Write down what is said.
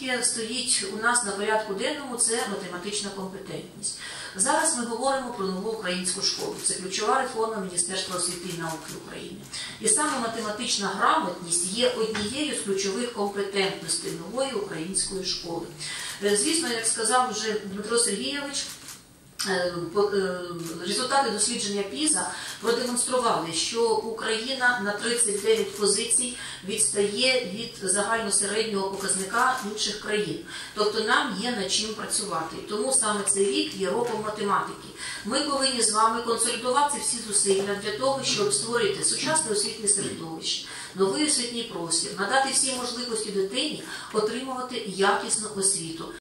яке стоїть у нас на порядку денному, це математична компетентність. Зараз ми говоримо про нову українську школу. Це ключова реформа Міністерства освіти і науки України. І саме математична грамотність є однією з ключових компетентностей нової української школи. Звісно, як сказав вже Дмитро Сергійович, результати дослідження ПІЗа продемонстрували, що Україна на 39 позицій відстає від загальносереднього показника інших країн. Тобто нам є над чим працювати. Тому саме цей рік є роком математики. Ми повинні з вами консолідувати всі зусилля для того, щоб створити сучасне освітнє середовище, новий освітній простір, надати всі можливості дитині отримувати якісну освіту.